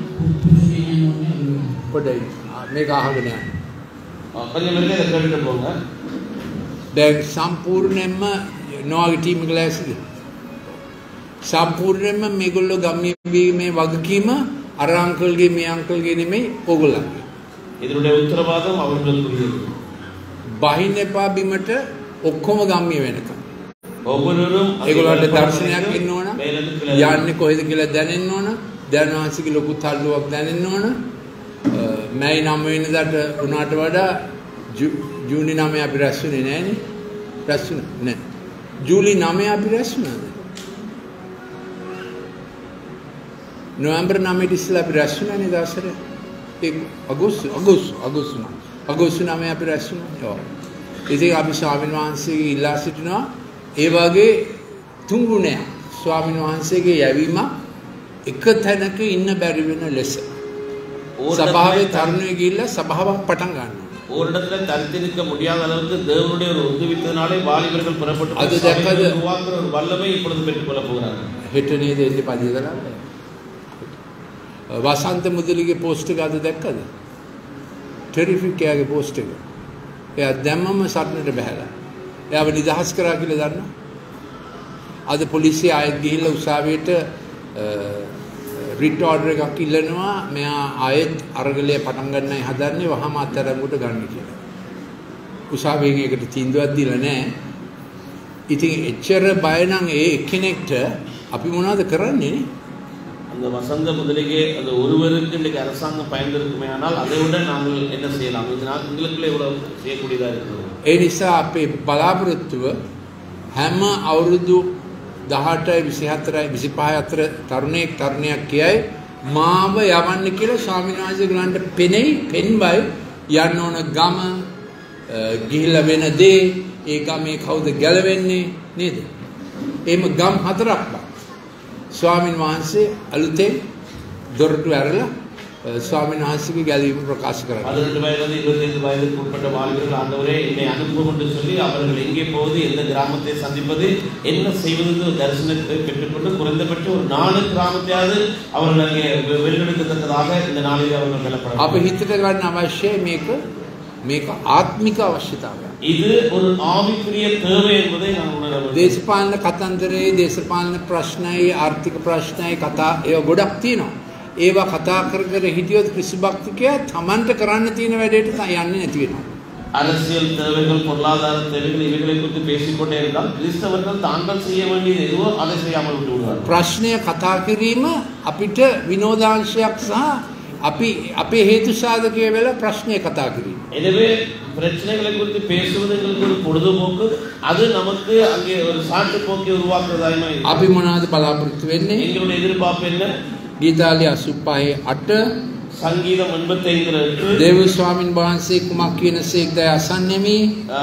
පොඩ්ඩයි මේක අහගෙන යන්න.
கொஞ்சம் மெல்ல கேட்டுட்டு போங்க.
දැන් සම්පූර්ණයෙන්ම නොවාගේ ටීම් එක ලෑස්තිද? සම්පූර්ණයෙන්ම මේගොල්ලෝ ගම්මේ වගකීම අර අංකල්ගේ මේ අංකල්ගේ නෙමෙයි ඕගොල්ලන්ගේ.
இதனுடைய உத்தரவாதம் அவர்களுக்குரியது.
බහින්න එපා බිමට ඔක්කොම ගම්මිය වෙනකම්.
ඔබනරුම්
ඒගොල්ලන්ට දර්ශනයක් ඉන්න ඕන. යන්නේ කොහෙද කියලා දැනෙන්න ඕන. දැනවාසික ලොකු තල්ලුවක් දැනෙන්න ඕන. මැයි නම වෙනදාට උනාට වඩා ජූනි නවය අපි රැස්ුනේ නෑනේ. රැස්ුනේ නෑ. ජූලි නවය අපි රැස්ුණාද? නොවැම්බර් නවයට ඉස්සෙල්ලා අපි රැස්ුණානේ දවසට. ඒ අගෝස්තු අගෝස්තු අගෝස්තු අගෝස්තු නවය අපි රැස්ුණා. ඔව්. ඉතින් අපි ස්වාමීන් වහන්සේගේ ඉල්ලා සිටිනවා ඒ වගේ තුන් ගුණයක් ස්වාමීන් වහන්සේගේ යැවීම එක තැනක ඉන්න බැරි වෙන ලෙස සභාවේ තරුණයෝ ගිහිල්ලා සභාවක් පටන් ගන්නවා.
ஒரு இடத்துல தரித்து நிற்க முடியாத அளவுக்கு தேவனுடைய ஒரு உதவித்தனாலே வாலிபர்கள் புறப்பட்டு
அது දැක්කද
உருவாக்குற ஒரு வல்லமை இப்பொழுது பெற்றுக் கொள்ள போகிறார்கள்.
හෙට නේද එන්නේ පදිය කරන්නේ. වසන්ත මුදලිගේ පෝස්ට් එක අද දැක්කද? ටෙරිෆික් එයාගේ පෝස්ට් එක. එයා දැම්මම සටනට බහැලා. එයාව නිදහස් කරා කියලා දන්නවා. අද පොලිසිය ආයෙත් ගිහිල්ලා උසාවියට රිට් ඕඩර් එකක් ඉල්ලනවා මෙයා ආයෙත් අරගලය පටන් ගන්නයි හදන්නේ වහම අත්අඩංගුවට ගන්න කියලා. උසාවියෙන් ඒකට තීන්දුවක් දීලා නැහැ. ඉතින් එච්චර බය නම් ඒ එක්කෙනෙක්ට අපි මොනවද කරන්නේ නේ?
அந்த வசந்த முதலிகே அந்த ஒருவருக்கு இன்றைக்கு அரசாங்கம் பயந்திருக்குமே ஆனால் அதை விட நாங்கள் என்ன செய்யலாம் இதனால் எங்களுக்குள்ளே இவ்வளவு செய்யக்கூடியதாக இருக்கிறது.
ඒ නිසා අපේ බලාපොරොත්තුව හැම අවුරුදු දහඅටයි විසිහතරයි විසිපහයි අතර තරුණයෙක් තරුණියක් කියයි මාව යවන්න කියලා ස්වාමීන් වහන්සේගලන්ට පෙනෙයි පෙන්වයි යන්න ඕන ගම ගිහිල්ලා වෙන දේ ඒ ගමේ කවුද ගැලවෙන්නේ නේද? එහෙම ගම් හතරක් බා ස්වාමීන් වහන්සේ අලුතෙන් දොරටු ඇරලා ස්වාමීන් වහන්සේගේ ගැලවීම ප්‍රකාශ කරා.
பதினெட்டு வயதிலிருந்து இருபத்தைந்து வயதுக்கு உட்பட்ட வாலிபர்கள் ஆண்டவரே என்னை அனுப்பும் என்று சொல்லி அவர்கள் எங்கே போவது எந்த கிராமத்தை சந்திப்பது என்ன செய்வது தரிசனத்தை பெற்றுக்கொண்டு குறைந்தபட்ச ஒரு நாலு கிராமத்தையாவது அவர்கள் அங்கே வெள்ளெடுக்கத்தக்கதாக இந்த நாளில் அவர்கள் நிலப்பட
අප හිතට ගන්න අවශ්‍යයි මේක මේක ආත්මික අවශ්‍යතාවයක්.
இது ஒரு ஆவிக்குரிய தேவை என்பதை நான் உணர வேண்டும்.
දේශපාලන කතන්දරේ දේශපාලන ප්‍රශ්නයි ආර්ථික ප්‍රශ්නයි කතා ඒවා ගොඩක් තියෙනවා. ඒවා කතා කර කර හිටියොත් ක්‍රිස්තු භක්තිකයා තමන්ට කරන්න තියෙන වැඩේට යන්නේ නැති වෙනවා.
அரசியல் தேவைகள் பொருளாதார தேவைகள் இவைகளை குறித்து பேசிக்கொண்டே இருந்தால் கிறிஸ்தவர்கள் தாங்கள் செய்ய வேண்டியது எதுவோ அதை செய்யாமல் விட்டு விடுவார்கள்.
ප්‍රශ්නය කතා කිරීම අපිට විනෝදාංශයක් සහ අපි අපේ හේතු සාධකයේ වෙලා ප්‍රශ්නය කතා කිරීම.
எனவே பிரச்சனைகளை குறித்து பேசுவது எங்களுக்கு ஒரு பொழுதுபோக்கு அது நமக்கு அங்கே ஒரு சாட்டு போக்கை உருவாக்குறதாயுமா இருக்கு.
අපි මොනවද බලාපොරොත්තු වෙන්නේ?
எங்களுடைய எதிர்பார்ப்பு என்ன?
ගීතාලිය අසූපහේ අට
சங்கீதம் எண்பத்தி ஐந்து
දේව ස්වාමින් වහන්සේ කුමක් කියනසේක්ද අසන්නෙමි.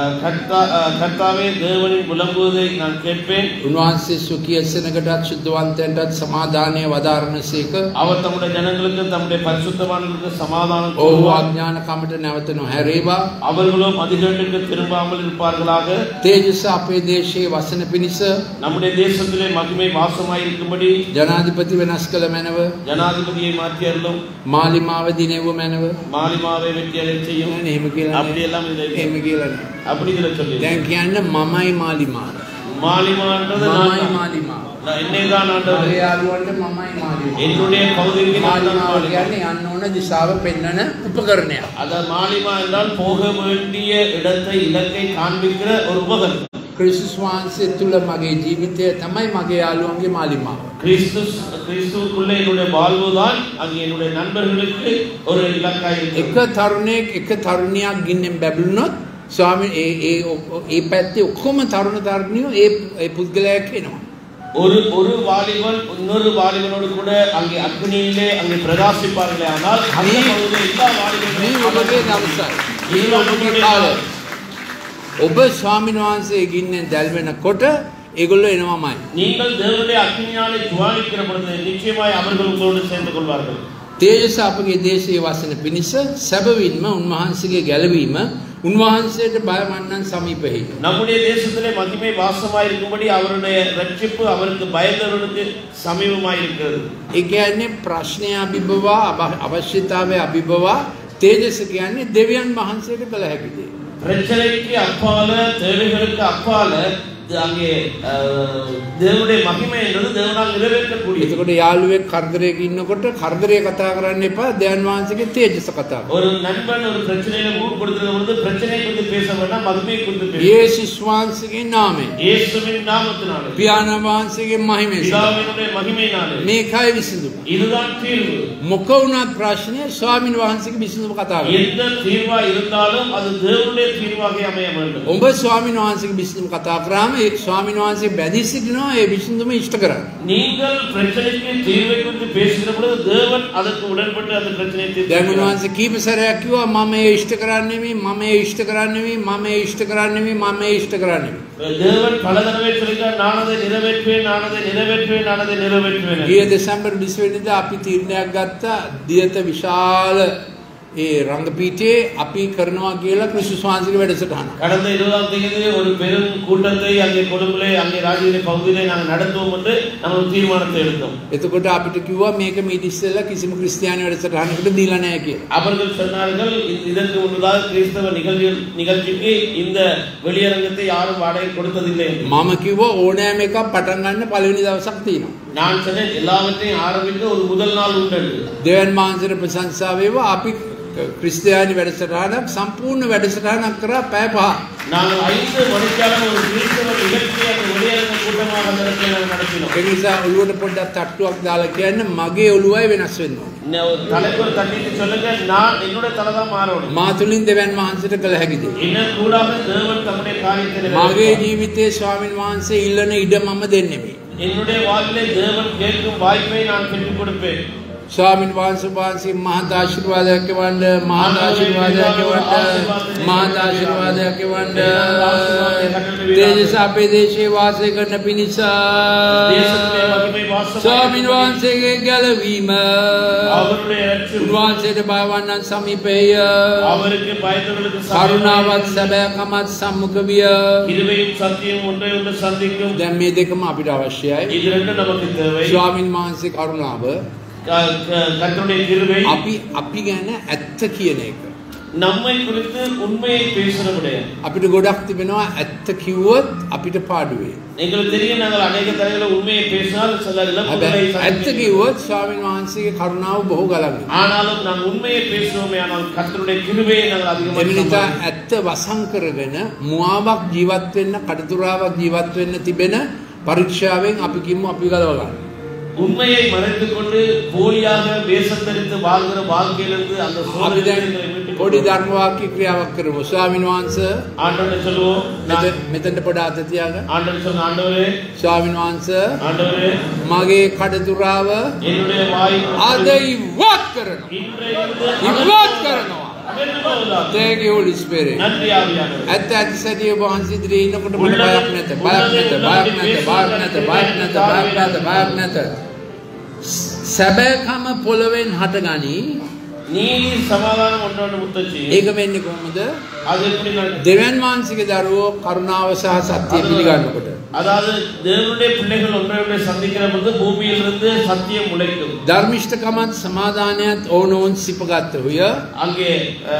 கர்த்தாவே தேவனின் புலம்புவதை நான் கேட்பேன்.
උන්වහන්සේ සුඛිය සෙනගටත් සුද්ධවන්තයන්ටත් සමාදානය වදාරනසේක.
அவர் தம்முடைய ஜனங்களுக்கு தம்முடைய பரிசுத்தவான்களுக்கு சமாதானம்
ඔහු
கொடுப்பார்.
අඥාන කමට නැවත නොහැරේවා.
அவர்களும் அதிகண்டுக்கு திரும்பாமல் இருப்பார்களாக.
තේජස අපේ දේශයේ වසන පිණිස
நம்முடைய தேசத்திலே மகிமை வாசமாயிருக்கும்படி
ජනාධිපති වෙනස් කළ මැනව.
ஜனாதிபதியை மாற்றியருளும்.
මාලිමාව දිනෙව්ව මැනව.
மாலிமாவை வெற்றியடைய செய்யும்.
එහෙම කියලා
அப்படி எல்லாம் இதுல
එහෙම කියලා නෑ.
அப்படி இதுல சொல்லி
දැන් කියන්න මමයි මාලිමාව.
மாலிமான்றது
මමයි
நான்
මාලිමාව.
நான் என்னைதான் ஆண்டவரே.
මගේ යාළුවන්ට මමයි මාලිමාව.
என்னுடைய பகுதிக்கு நான் தான்
මාලිමාව
மாலிமா.
කියන්නේ යන්න ඕන දිශාව පෙන්වන උපකරණයක්.
அத மாலிமா என்றால் போக வேண்டிய இடத்தை இலக்கை காண்பிக்கிற ஒரு உபகரணம்.
ක්‍රිස්තුස් වහන්සේ තුල මගේ ජීවිතය තමයි මගේ යාළුවන්ගේ මාලිමාව.
கிறிஸ்து கிறிஸ்துவுக்குள்ளே என்னுடைய வாழ்வுதான் அங்கே என்னுடைய நண்பர்களுக்கு ஒரு இலக்காய்
එක
இருக்கிறது.
තරුණයෙක් එක තරුණියක් ගින්නෙන් බැබළුනොත් ස්වාමීන් ඒ ඒ ඒ පැත්තේ ඔක්කොම තරුණ තරුණියෝ ඒ ඒ පුද්ගලයා කියනවා.
ஒரு ஒரு வாலிபன் இன்னொரு வாலிபனோடு கூட அங்கே அக்னியிலே அங்கே பிரகாசிப்பார்களே ஆனால் அந்த பகுதியில் எல்லா
මේ
வாலிபர்களும்
ඔබගේ දවසයි. මේ ඔබගේ කාලය. ඔබ ස්වාමීන් වහන්සේ ගින්නෙන් දැල්වෙනකොට ඒගොල්ලෝ එනවාමයි.
நீங்கள் தேவனுடைய அக்னியாலே ஜுவாலிக்கிற பொழுது நிச்சயமாய் அவர்கள் உங்களோடு சேர்ந்து கொள்வார்கள்.
තේජස අපගේ දේශයේ වසන පිණිස සැබවින්ම උන්වහන්සේගේ ගැලවීම උන්වහන්සේට බයවන්නන් සමීපෙහි.
நம்முடைய தேசத்திலே மகிமை வாசமாய் இருக்கும்படி அவருடைய ரட்சிப்பு அவருக்கு பயந்தவர்களுக்கு சமீபமாய் இருக்கிறது.
ඒ කියන්නේ ප්‍රශ්නය අභිබවා අවශ්‍යතාවය අභිබවා තේජස කියන්නේ දෙවියන් වහන්සේට කළ හැකි දේ.
பிரச்சனைக்கு அப்பால தேவைகளுக்கு அப்பால அங்கே தேவனுடைய மகிமை என்றது தேவனால் நிறைவேற்றக்கூடியது.
එතකොට යාළුවෙක් කරදරයක ඉන්නකොට කරදරේ කතා කරන්න එපා දෙවියන් වහන්සේගේ තේජස කතා කරන්න.
ஒரு நண்பன் ஒரு பிரச்சனையில மூழ்கப்படுத்துற பொழுது பிரச்சனை குறித்து பேச வேண்டாம் மகிமை குறித்து பேச.
යේසුස් වහන්සේගේ නාමයෙන්
இயேசுவின் நாமத்தினாலே
පියාණන් වහන්සේගේ මහිමෙන්
பிதாவினுடைய மகிமையினாலே
මේකයි විසඳුම.
இதுதான் தீர்வு.
මොක වුණත් ප්‍රශ්නය ස්වාමීන් වහන්සේගේ විසඳුම කතා කරන්න.
எந்த தீர்வா இருந்தாலும் அது தேவனுடைய தீர்வாக அமைய வேண்டும்.
ඔබ ස්වාමීන් වහන්සේගේ විසඳුම කතා කරාම ඒ ස්වාමීන් වහන්සේ බැදී සිටිනවා ඒ විසඳුම ඉෂ්ට කරන්න.
நீங்கள் பிரச்சனைக்கு தீர்வை குறித்து பேசுகிற பொழுது தேவன் அதற்கு உடன்பட்டு அந்த பிரச்சனையை தீர்த்து
දැන් උන්වහන්සේ කීප සැරයක් කිව්වා මම ඒ ඉෂ්ට කරන්නේ නෙමෙයි මම ඒ ඉෂ්ට කරන්නේ නෙමෙයි මම ඒ ඉෂ්ට කරන්නේ නෙමෙයි මම ඒ ඉෂ්ට කරන්නේ නෙමෙයි.
தேவன் பல தடவை சொல்கிறார் நான் அதை நிறைவேற்றுவேன் நான் அதை நிறைவேற்றுவேன் நான் அதை நிறைவேற்றுவேன்.
ඊයේ දෙසැම්බර් විසි වෙනිදා අපි තීරණයක් ගත්තා දියත විශාල ඒ රංගපීඨයේ අපි කරනවා කියලා ක්‍රිස්තුස් වහන්සේගේ වැඩසටහන.
கடந்த இருபதாம் தேதி ஒரு பெரும் கூட்டத்தை அங்கே கொழும்பிலே அங்கே ராஜகிரி பகுதியிலே நாங்கள் நடத்துவோம் என்று நம்ம தீர்மானத்தை எடுத்தோம்.
එතකොට අපිට කිව්වා මේක මේ ඉස්සෙල්ලා කිසිම ක්‍රිස්තියානි වැඩසටහනකට දීලා නැහැ කියලා.
அவர்கள் சொன்னார்கள் இதற்கு முன்னதாக கிறிஸ்தவ நிகழ்ச்சி நிகழ்ச்சிக்கு இந்த வெளியரங்கத்தை யாரும் வாடகை கொடுத்ததில்லை.
මම කිව්වා ඕනෑම එකක් පටන් ගන්න පළවෙනි දවසක් තියෙනවා.
நான் சொன்னேன் எல்லாவற்றையும் ஆரம்பிக்க ஒரு முதல் நாள் உண்டு.
දෙවියන් වහන්සේට ප්‍රශංසා වේවා අපි ක්‍රිස්තියානි වැඩසටහනක් සම්පූර්ණ වැඩසටහනක් කරා පැය පහ.
நாங்கள் ஐந்து மணிக்காலம் ஒரு கிறிஸ்தவ நிகழ்ச்சியை அந்த வெளியரங்க கூட்டமாக நடத்தினோம்.
ඒ නිසා ඔළුවට පොඩ්ඩක් තට්ටුවක් දාලා කියන්න මගේ ඔළුවයි වෙනස් වෙන්න ඕනේ.
தலைவர் தட்டிட்டு சொல்லுங்க நான் என்னோட தலை தான் மாறணும்.
මා තුලින් දෙවියන් වහන්සේට කළ හැකිද?
இன்னும் கூடாக தேவன் தம்முடைய காரியத்தை
මගේ ජීවිතයේ ස්වාමීන් වහන්සේ ඉල්ලන ඉඩ මම දෙන්නෙමි.
என்னுடைய வாழ்விலே தேவன் கேட்கும் வாய்ப்பை நான் பெற்றுக் கொடுப்பேன். ස්වාමීන්
වහන්සේ වහන්සේ මහත් ආශිර්වාදයක් වවන්න මහත් ආශිර්වාදයක් වවන්න මහත් ආශිර්වාදයක් වවන්න දේශ අපේ දේශේ වාසය කරන පිණිස ස්වාමීන් වහන්සේගේ ගැලවීම උන්වහන්සේට බයවන්නන් සමීපේය
அவருக்கு பயந்தவர்களுக்கு
කරුණාවත් සැබෑකමත් සම්මුඛ විය
கிருபையும் சத்தியம் ஒன்றை ஒன்று சந்திக்கும்.
දැන් මේ දෙකම අපිට අවශ්‍යයි.
இது ரெண்டும் நமக்கு தேவை.
ස්වාමීන් වහන්සේ කරුණාව
கர்த்தருடைய கிருபை
අපි අපි ගැන ඇත්ත කියන එක.
நம்மை குறித்து உண்மையை பேசுறவடைய
අපිට ගොඩක් තිබෙනවා ඇත්ත කිව්වොත් අපිට පාඩුවේ.
எங்களுக்கு தெரியும் நாங்கள் अनेक தடவைகள் உண்மையை பேசினால் சில இழப்புகளை
ඇත්ත කිව්වොත් ස්වාමීන් වහන්සේගේ කරුණාව බොහෝ ගලනවා.
ஆனாலும் நாம் உண்மையை பேசுவோமே ஆனால் கர்த்தருடைய கிருபையை நாங்கள் அதிகமாக
එනිසා ඇත්ත වසන් කරගෙන මුවාවක් ජීවත් වෙන්න කඩතුරාවක් ජීවත් වෙන්න තිබෙන පරීක්ෂාවෙන් අපි කිව්මු අපි ගලව ගන්න.
உண்மையை மறைத்துக் கொண்டு போலியாக வேஷம் தரித்து வாழ்கிற வாழ்க்கையிலிருந்து அந்த சோதனைகளை
පොඩි ධර්ම වාක්‍ය ක්‍රියාවක් කරමු. ස්වාමීන් වහන්සේ
ஆண்டவரே சொல்லுவோம்.
මෙතෙන්ට පොඩ අත තියාගන්න.
ஆண்டவரே சொல்லுங்க. ஆண்டவரே
ස්වාමීන් වහන්සේ
ஆண்டவரே
මගේ කඩතුරාව
என்னுடைய வாய்
අද ඉවත් කරනවා. ඉවත් කරනවා. Thank you Holy Spirit.
நன்றி ஆவியானவரே.
ඇත්ත ඇත්ත සතිය වහන්සේ ඉදිරියේ ඉන්නකොට මට බයක් නැත. බයක් නැත. බයක් නැත. බයක් නැත. බයක් නැත. බයක් නැත. බයක් නැත. සැබෑකම පොළවෙන් හටගනි.
நீதி சமாதானம் ஒன்றோடு முத்தச்சி.
ඒක වෙන්නේ කොහොමද?
அது எப்படி நடக்கும்?
දෙවියන් වහන්සේගේ දරුවෝ කරුණාව සහ සත්‍ය පිළිගන්නකොට.
அதாவது தேவனுடைய பிள்ளைகள் ஒன்றையொன்றை சந்திக்கிற பொழுது பூமியிலிருந்து சத்தியம் முளைக்கும்.
ධර්මිෂ්ඨකමත් සමාදානයත් ඕනෝන් සිපගත්තුය.
அங்கே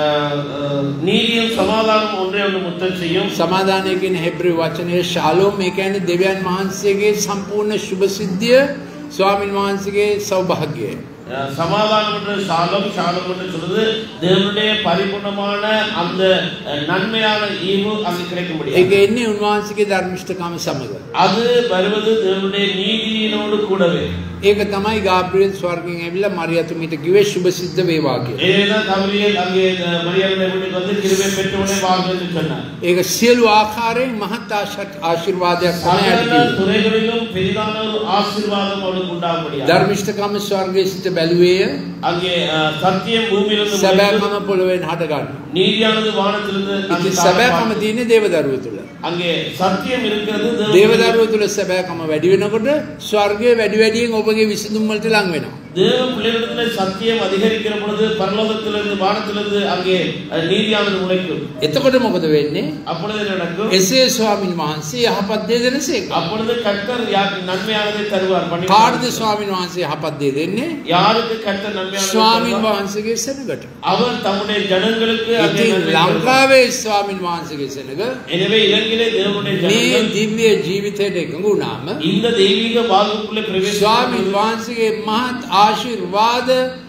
நீதியும் சமாதானம் ஒன்றையொன்று முத்தம் செய்யும்.
සමාදානය කියන හෙබ්‍රෙව් වචනයේ ශාලෝම් ඒ කියන්නේ දෙවියන් වහන්සේගේ සම්පූර්ණ සුභ සිද්ධිය ස්වාමීන් වහන්සේගේ සෞභාග්‍යය.
சமாதானம் என்று ஷாலம் ஷாலம் என்று சொல்றது தேவனுடைய பரிபூர்ணமான அந்த நன்மையான ஈவு அங்கு கிடைக்க முடியும்.
ඒක එන්නේ උන්වහන්සේගේ ධර්මිෂ්ඨකම සමග.
அது வருவது தேவனுடைய நீதியினோடு கூடவே.
ඒක තමයි ගාබ්‍රියෙල් ස්වර්ගයෙන් ඇවිල්ලා මරියතුමිට කිව්වේ සුභ සිද්ධ වේවා කියලා.
ඒකதான் ගාබ්‍රියෙල් අங்கே මරියම්ගේ வீட்டுக்கு வந்து கிருபை பெற்றவனே வாழ்க என்று சொன்னார்.
ඒක සියලු ආකාරයෙන් මහත් ආශිර්වාදයක් තමයි ඇති.
துறைகளிலும் பெரிதான ஒரு ஆசீர்வாதம் அவருக்கு உண்டாகும்படியாக.
ධර්මිෂ්ඨකම ස්වර්ගයේ සිට බැලුවේය.
அங்கே சத்தியம் பூமியிலிருந்து
සැබෑකම පොළවෙන් හට ගන්නවා.
நீதியானது வானத்திலிருந்து
ඉතින් සැබෑකම තියෙන්නේ දේවදරුව තුල.
அங்கே சத்தியம் இருக்கிறது
දේවදරුව තුල සැබෑකම වැඩි වෙනකොට ස්වර්ගයේ වැඩි වැඩියෙන් ඔබගේ විසඳුම් වලට ලං වෙනවා.
தேவ பிள்ளைகளிடத்தில் சத்தியம் அதிகரிக்கிற பொழுது பரலோகத்திலிருந்து வானத்திலிருந்து அங்கே நீதியானது முளைக்கும்.
එතකොට මොකද වෙන්නේ?
அப்பொழுது என்ன நடக்கும்?
එසේ ස්වාමීන් වහන්සේ යහපත් දේ දෙනසේක.
அப்பொழுது கர்த்தர் நன்மையானதை தருவார்.
කාටද ස්වාමීන් වහන්සේ යහපත් දේ දෙන්නේ?
யாருக்கு கர்த்தர் நன்மையானதை
ස්වාමීන් වහන්සේගේ සෙනගට.
அவர் தம்முடைய ஜனங்களுக்கு
අங்கே ලංකාවේ ස්වාමීන් වහන්සේගේ සෙනග.
எனவே இலங்கையிலே தேவனுடைய
මේ
ஜனங்கள்
දිව්‍ය ජීවිතයට එකඟ වුණාම
இந்த தெய்வீக வாழ்வுக்குள்ளே பிரவேசிக்க
ස්වාමීන් වහන්සේගේ මහත් ආශිර්වාද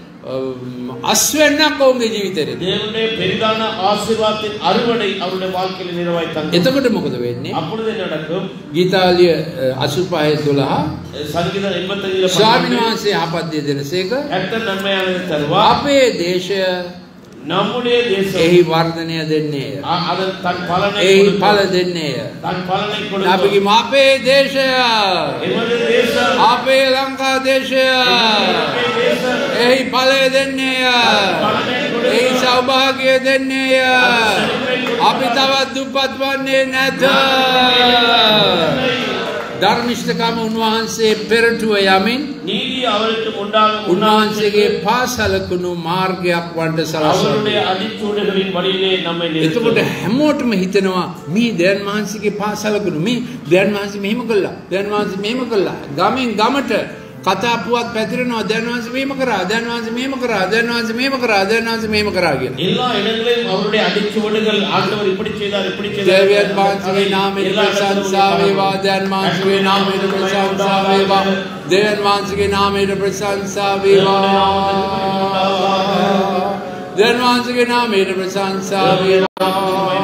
අස්වැන්නක් ඔවුන්ගේ ජීවිතේට.
தேவனுடைய பெரிதான ஆசீர்வாதத்தின் அறுவடை அவருடைய வாழ்க்கையில் நிறைவாய் தங்கும்.
එතකොට මොකද වෙන්නේ?
அப்பொழுது என்ன நடக்கும்?
ගීතාලිය අසූපහේ දොළහ
சங்கீதம் எண்பத்தைந்து
ස්වාමීන් වහන්සේ යහපත් දේ දෙනසේක.
கர்த்தர் நன்மையானதை தருவார்.
අපේ දේශය
நம்முடைய தேசம்
එහි වර්ධනය දෙන්නේය.
அதன் தன் பலனை
එහි ඵල දෙන්නේය.
தன் பலனை
අපි
கொடுக்கும்.
කිව්ව අපේ දේශය
எமது தேசம்
අපේ ලංකා දේශය එහි ඵලය දෙන්නේය. එහි සෞභාග්‍ය දෙන්නේය. අපි තවත් දුප්පත් වන්නේ නැත. ධර්මිෂ්ඨකම උන්වහන්සේ පෙරටුව යමින්
நீதி அவருக்கு உண்டாகும்.
උන්වහන්සේගේ පාසලකුණු මාර්ගයක් වන්ට සලස්වන්නේ.
அவருடைய அடிச்சூடுகளின் வழியிலே நம்மை
එතකොට හැමෝටම හිතෙනවා මේ දෙයන් වහන්සේගේ පාසලකුණු මේ දෙයන් වහන්සේ මෙහෙම කළා. දෙයන් වහන්සේ මෙහෙම කළා. ගමෙන් ගමට කතා පුවත් පැතිරෙනවා. දෙයන් වහන්සේ මෙහෙම කරා. දෙයන් වහන්සේ මෙහෙම කරා. දෙයන් වහන්සේ මෙහෙම කරා. දෙයන් වහන්සේ මෙහෙම කරා කියලා.
எல்லா இடங்களிலும் அவருடைய அடிச்சுவடுகள் ஆண்டவர் இப்படி செய்தார் இப்படி செய்தார்.
දෙවියන් වහන්සේගේ නාමයට ප්‍රශංසා වේවා. දෙයන් වහන්සේගේ නාමයට ප්‍රශංසා වේවා. දෙවියන් වහන්සේගේ නාමයට ප්‍රශංසා වේවා. දෙවියන්ගේ නාමයට ප්‍රශංසා වේවා.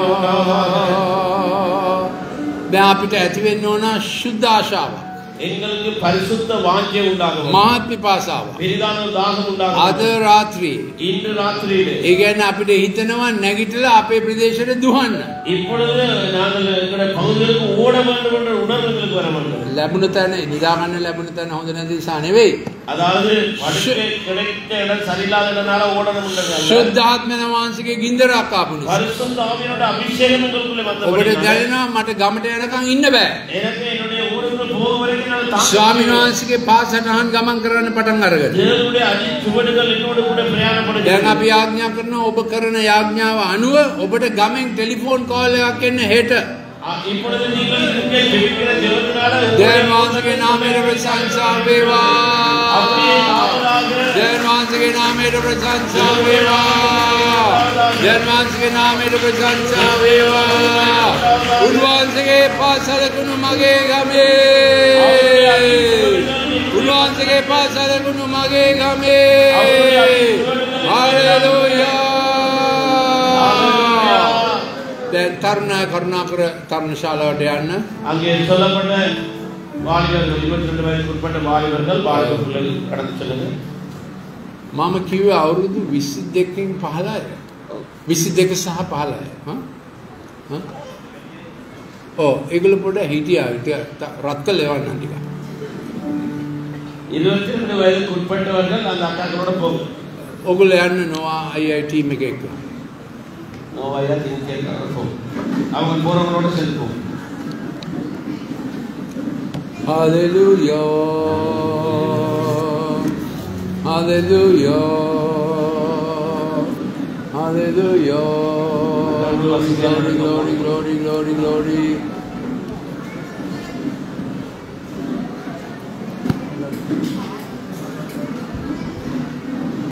දැන් අපිට ඇති වෙන්න ඕන සුද්ධ ආශාව.
எங்களுக்கு பரிசுத்த வாஞ்சை உண்டாகும்.
මහත් පිපාසාව.
பெரிதான தாகம் உண்டாகும்.
අද රාත්‍රියේ.
இன்று ராத்திரியிலே.
ඒ කියන්නේ අපිට හිතනවා නැගිටලා අපේ ප්‍රදේශයට දුවන්න.
இப்பொழுது நாங்கள் எங்களுடைய பகுதிகளுக்கு ஓட வேண்டும் என்ற உணர்வு எங்களுக்கு வர வேண்டும்.
ලැබුණ තැන නිදා ගන්න ලැබුණ තැන හොඳ නැති නිසා නෙවෙයි.
அதாவது படுக்கை கிடைத்த இடம் சரியில்லாதனால ஓடணும்ன்றது அல்ல.
සුද්ධාත්ම වහන්සේගේ ගින්දරක් ආපු නිසා.
பரிசுத்த ஆவியோட அபிஷேகம் எங்களுக்குள்ளே வந்தபடியால்
ඔබට දැනෙනවා මට ගමට යනකම් ඉන්න බෑ.
எனக்கு என்னுடைய ஊருக்கு போக வரைக்கும் நான் தாங்க.
ස්වාමීන් වහන්සේගේ පාසටහන් ගමන් කරන්න පටන් අරගෙන.
தேவனுடைய அடி சுவடுகள் என்னோடு கூட பிரயாணப்படுகிறது.
දැන් අපි ආඥා කරනවා ඔබ කරන යාඥාව අනුව ඔබට ගමෙන් ටෙලිෆෝන් කෝල් එකක් එන්න හෙට.
இப்பொழுது நீங்கள் இங்கே ஜெபிக்கிற ஜெபத்தினால
දෙවියන් වහන්සේගේ නාමයට ප්‍රශංසා වේවා. දෙවියන් වහන්සේගේ නාමයට ප්‍රශංසා වේවා. දෙවියන් වහන්සේගේ නාමයට ප්‍රශංසා වේවා. උන්වහන්සේගේ පාසලකුණු මගේ ගමේ. උන්වහන්සේගේ පාසලකුණු මගේ ගමේ. හalleluya. දැන් තරුණ කරුණාකර තරුණ ශාලාවට යන්න.
அங்கே சொல்லப்பட்ட வாலிபர்கள் இருபத்தி ரெண்டு வயதுக்கு உட்பட்ட வாலிபர்கள் வாலிப பிள்ளைகள் கடந்து செல்லுங்க.
මම කිව්වේ අවුරුදු විසි දෙකකින් පහළයි. විසි දෙක සහ පහළයි. හා? හා? ඔව් ඒගොල්ලෝ පොඩ හිටියා. රත් කළ එවන්න ටික.
இருபத்தி ரெண்டு வயதுக்கு உட்பட்டவர்கள் அந்த அக்காக்களோட போகும்.
ඔගොල්ලෝ යන්න නොවා අයිఐ ටීම් එක එක්ක.
நோவாயா திங்கேக்காக போகும். அவங்க போறவங்களோட சேர்ந்து போகும்.
Hallelujah. Hallelujah. Hallelujah. Glory, glory, glory, glory, glory.